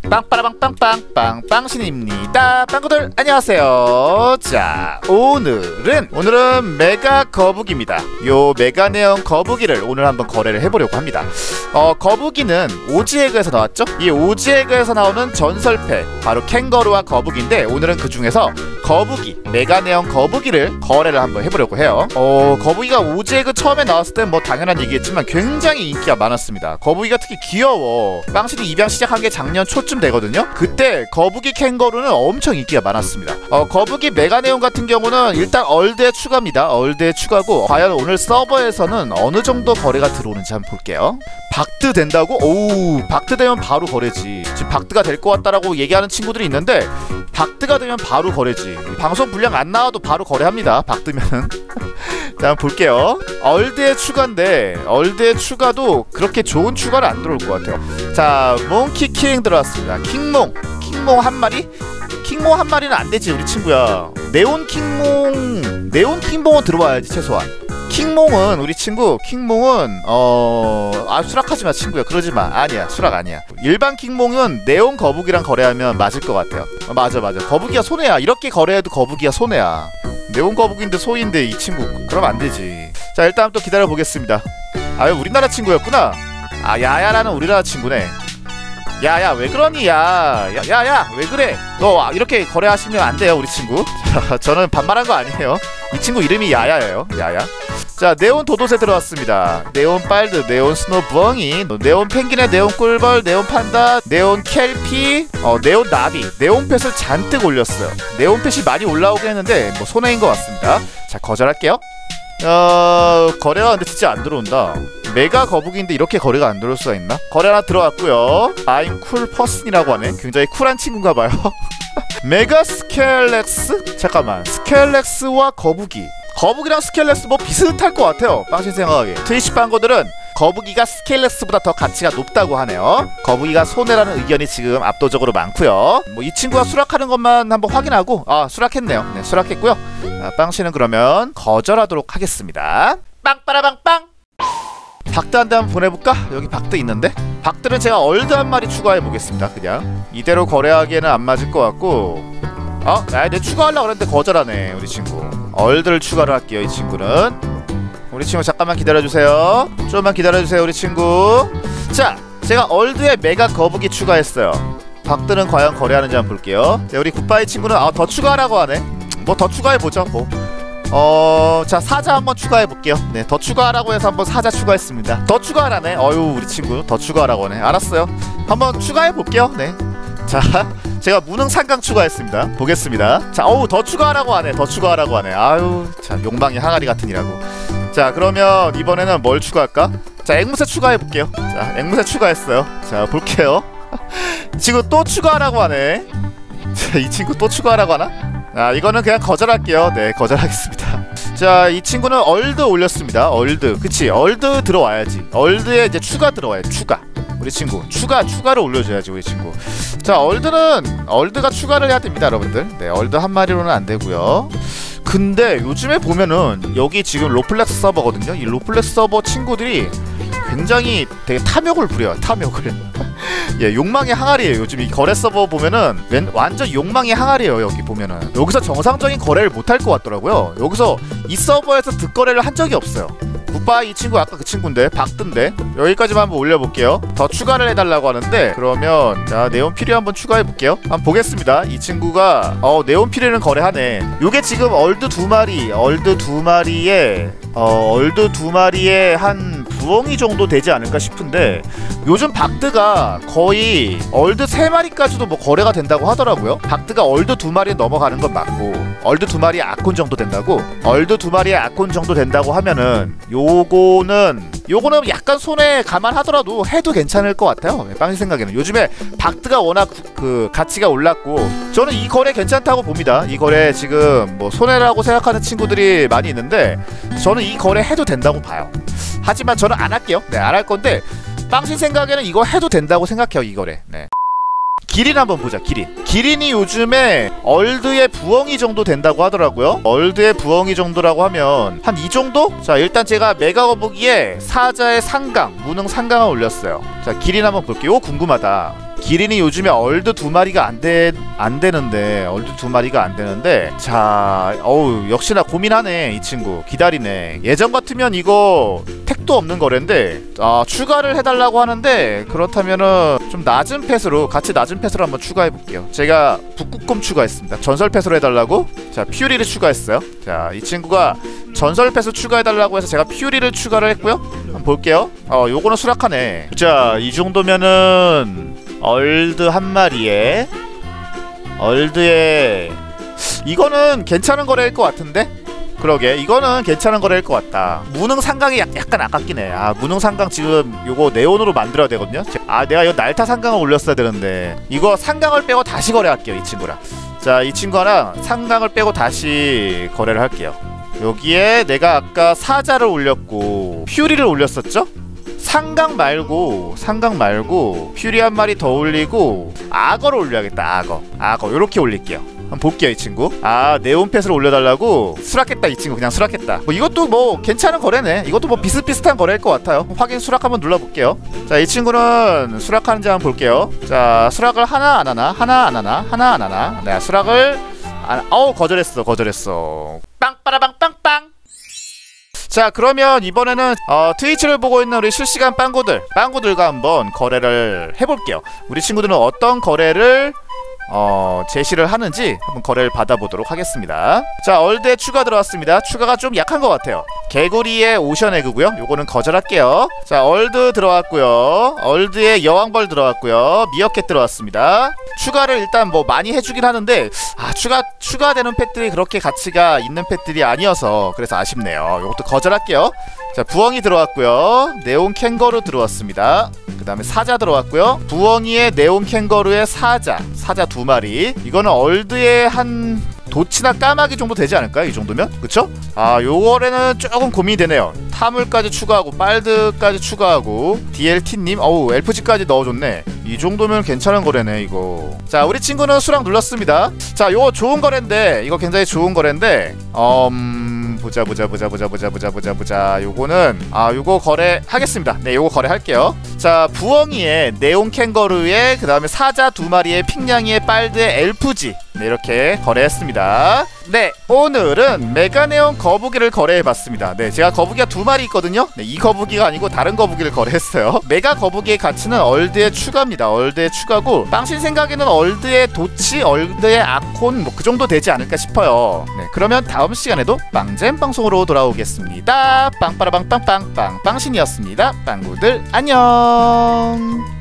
빵빠라빵빵빵빵 빵신입니다. 빵구들 안녕하세요. 자, 오늘은 메가 거북이입니다. 요 메가네온 거북이를 오늘 한번 거래를 해보려고 합니다. 거북이는 오지에그에서 나왔죠? 이 오지에그에서 나오는 전설패 바로 캥거루와 거북이인데, 오늘은 그 중에서 거북이, 메가네온 거북이를 거래를 한번 해보려고 해요. 거북이가 오지에그 처음에 나왔을 땐 뭐 당연한 얘기겠지만 굉장히 인기가 많았습니다. 거북이가 특히 귀여워. 빵신이 입양 시작한 게 작년 초쯤 되거든요. 그때 거북이 캥거루는 엄청 인기가 많았습니다. 거북이 메가네온 같은 경우는 일단 얼드에 추가입니다. 얼드에 추가고, 과연 오늘 서버에서는 어느 정도 거래가 들어오는지 한번 볼게요. 박드 된다고? 오우, 박드 되면 바로 거래지. 지금 박드가 될 것 같다라고 얘기하는 친구들이 있는데, 박드가 되면 바로 거래지. 방송 분량 안 나와도 바로 거래합니다, 박드면은. 자, 한번 볼게요. 얼드의 추가인데, 얼드의 추가도 그렇게 좋은 추가는 안 들어올 것 같아요. 자, 몽키킹 들어왔습니다. 킹몽 한 마리? 킹몽 한 마리는 안 되지, 우리 친구야. 네온 킹몽은 들어와야지, 최소한. 킹몽은, 우리 친구 킹몽은 수락하지마 친구야. 그러지마. 아니야, 수락 아니야. 일반 킹몽은 네온 거북이랑 거래하면 맞을 것 같아요. 맞아. 거북이가 손해야. 이렇게 거래해도 거북이가 손해야. 네온 거북이인데 소인데 이 친구 그럼 안 되지. 자, 일단 또 기다려 보겠습니다. 아유, 우리나라 친구였구나. 아, 야야라는 우리나라 친구네. 야야, 왜 그러니? 야야, 왜 그래? 너 이렇게 거래하시면 안 돼요, 우리 친구. 자, 저는 반말한 거 아니에요. 이 친구 이름이 야야예요. 야야. 자, 네온 도도새 들어왔습니다. 네온 빨드, 네온 스노부엉이, 네온 펭귄의 네온 꿀벌, 네온 판다, 네온 켈피, 네온 나비, 네온 펫을 잔뜩 올렸어요. 네온 펫이 많이 올라오긴 했는데 뭐 손해인 것 같습니다. 자, 거절할게요. 거래가 근데 진짜 안 들어온다. 메가 거북이인데 이렇게 거래가 안 들어올 수가 있나? 거래 하나 들어왔고요. I'm cool person이라고 하네. 굉장히 쿨한 친구인가봐요. 메가 스켈렉스? 잠깐만, 스켈렉스와 거북이랑 스켈렉스 뭐 비슷할 것 같아요, 빵신 생각하기에. 트위치 빵거들은 거북이가 스켈렉스보다 더 가치가 높다고 하네요. 거북이가 손해라는 의견이 지금 압도적으로 많고요. 뭐 이 친구가 수락하는 것만 한번 확인하고, 수락했네요. 네, 수락했고요. 빵신은 그러면 거절하도록 하겠습니다. 빵빠라빵빵. 박드 한 대 한번 보내볼까? 여기 박드 있는데? 박드는 제가 얼드 한 마리 추가해보겠습니다. 그냥 이대로 거래하기에는 안 맞을 것 같고, 내 추가하려고 그랬는데 거절하네, 우리 친구. 얼드를 추가를 할게요, 이 친구는. 우리 친구 잠깐만 기다려주세요. 좀만 기다려주세요, 우리 친구. 자, 제가 얼드에 메가 거북이 추가했어요. 박드는 과연 거래하는지 한번 볼게요. 네, 우리 굿바이 친구는 더 추가하라고 하네. 뭐 더 추가해보죠, 뭐. 자, 사자 한번 추가해볼게요. 네, 더 추가하라고 해서 한번 사자 추가했습니다. 더 추가하라네. 우리 친구 더 추가하라고 하네. 알았어요, 한번 추가해볼게요. 네. 자, 제가 무능 상강 추가했습니다. 보겠습니다. 자, 더 추가하라고 하네. 더 추가하라고 하네. 아유, 자, 욕망의 항아리 같으니라고. 자, 그러면 이번에는 뭘 추가할까? 자, 앵무새 추가해볼게요. 자, 앵무새 추가했어요. 자, 볼게요. 이 친구 또 추가하라고 하네. 자, 이 친구 또 추가하라고 하나? 이거는 그냥 거절할게요. 네, 거절하겠습니다. 자, 이 친구는 얼드 올렸습니다. 얼드, 그치, 얼드 들어와야지. 얼드에 이제 추가 들어와야지. 추가. 우리 친구 추가를 올려줘야지, 우리 친구. 자, 얼드가 추가를 해야 됩니다, 여러분들. 네, 얼드 한 마리로는 안 되고요. 근데 요즘에 보면은 여기 지금 로플렉스 서버거든요. 이 로플렉스 서버 친구들이 굉장히 되게 탐욕을 부려요. 탐욕을. 예, 욕망의 항아리예요. 요즘 이 거래 서버 보면은 완전 욕망의 항아리예요. 여기 보면은 여기서 정상적인 거래를 못할 것 같더라고요. 여기서 이 서버에서 득거래를 한 적이 없어요. 굿바이 이 친구 아까 그 친구인데, 박드인데. 여기까지만 한번 올려볼게요. 더 추가를 해달라고 하는데, 그러면 자, 네온 피리 한번 추가해볼게요. 한번 보겠습니다. 이 친구가 네온 피리는 거래하네. 요게 지금 얼드 두 마리에 한 부엉이 정도 되지 않을까 싶은데, 요즘 박드가 거의 얼드 3마리까지도 뭐 거래가 된다고 하더라고요. 박드가 얼드 2마리에 넘어가는 건 맞고, 얼드 2마리에 아콘 정도 된다고? 얼드 2마리에 아콘 정도 된다고 하면은 요거는 약간 손해 감안하더라도 해도 괜찮을 것 같아요. 빵이 생각에는 요즘에 박드가 워낙 그 가치가 올랐고, 저는 이 거래 괜찮다고 봅니다. 이 거래 지금 뭐 손해라고 생각하는 친구들이 많이 있는데, 저는 이 거래 해도 된다고 봐요. 하지만 저는 안 할게요. 네, 안 할 건데, 빵신 생각에는 이거 해도 된다고 생각해요, 이 거래. 네. 기린 한번 보자. 기린이 요즘에 얼드의 부엉이 정도 된다고 하더라고요. 얼드의 부엉이 정도라고 하면 한 이 정도? 자, 일단 제가 메가 거북이에 사자의 상강, 무능 상강을 올렸어요. 자, 기린 한번 볼게요. 궁금하다. 기린이 요즘에 얼드 2마리가 안 되는데 자 어우 역시나 고민하네 이 친구. 기다리네. 예전 같으면 이거 택도 없는 거래인데 추가를 해달라고 하는데, 그렇다면은 좀 낮은 펫으로 같이 낮은 펫으로 한번 추가해 볼게요. 제가 북극곰 추가했습니다. 전설 펫으로 해달라고. 자 퓨리를 추가했어요. 자 이 친구가 전설 펫을 추가해달라고 해서 제가 퓨리를 추가를 했고요. 한번 볼게요. 요거는 수락하네. 자 이 정도면은 얼드 한 마리에 얼드에 이거는 괜찮은 거래일 것 같은데? 그러게 이거는 괜찮은 거래일 것 같다. 무능 상강이 약간 아깝긴 해. 무능 상강 지금 요거 네온으로 만들어야 되거든요. 내가 이거 날타 상강을 올렸어야 되는데 이거 상강을 빼고 다시 거래할게요 이 친구랑. 자 이 친구랑 상강을 빼고 다시 거래를 할게요. 여기에 내가 아까 사자를 올렸고 퓨리를 올렸었죠? 상강 말고 퓨리 한 마리 더 올리고 악어를 올려야겠다. 악어 요렇게 올릴게요. 한번 볼게요 이 친구. 네온펫을 올려달라고. 수락했다 이 친구. 그냥 수락했다. 이것도 뭐 괜찮은 거래네. 이것도 뭐 비슷비슷한 거래일 것 같아요. 확인 수락 한번 눌러볼게요. 자 이 친구는 수락하는지 한번 볼게요. 자 수락을 하나 안 하나. 네 수락을 거절했어. 빵빠라빵빵빵. 자 그러면 이번에는 트위치를 보고 있는 우리 실시간 빵구들과 한번 거래를 해볼게요. 우리 친구들은 어떤 거래를 제시를 하는지 한번 거래를 받아보도록 하겠습니다. 자 얼드에 추가 들어왔습니다. 추가가 좀 약한 것 같아요. 개구리의 오션 에그고요. 요거는 거절할게요. 자 얼드 들어왔고요. 얼드에 여왕벌 들어왔고요. 미어캣 들어왔습니다. 추가를 일단 뭐 많이 해주긴 하는데 추가되는 펫들이 그렇게 가치가 있는 펫들이 아니어서 그래서 아쉽네요. 요것도 거절할게요. 자 부엉이 들어왔고요. 네온 캥거루 들어왔습니다. 그 다음에 사자 들어왔고요. 부엉이의 네온 캥거루의 사자 2마리. 이거는 얼드의 한 도치나 까마귀 정도 되지 않을까요? 이 정도면? 그쵸? 요거래는 조금 고민이 되네요. 타물까지 추가하고 빨드까지 추가하고 DLT님 어우 LPG까지 넣어줬네. 이 정도면 괜찮은 거래네 이거. 자 우리 친구는 수락 눌렀습니다. 자 요거 좋은 거래인데 이거 굉장히 좋은 거래인데 보자. 요거는 요거 거래하겠습니다. 네 요거 거래할게요. 자 부엉이의 네온 캥거루의 그 다음에 사자 2마리의 핑냥이의 빨드의 LPG 네 이렇게 거래했습니다. 네 오늘은 메가네온 거북이를 거래해봤습니다. 네 제가 거북이가 2마리 있거든요. 네, 이 거북이가 아니고 다른 거북이를 거래했어요. 메가 거북이의 가치는 얼드의 추가입니다. 얼드의 추가고 빵신 생각에는 얼드의 도치, 얼드의 아콘 뭐 그 정도 되지 않을까 싶어요. 네 그러면 다음 시간에도 빵잼 방송으로 돌아오겠습니다. 빵빠라빵빵빵빵 빵신이었습니다. 빵구들 안녕.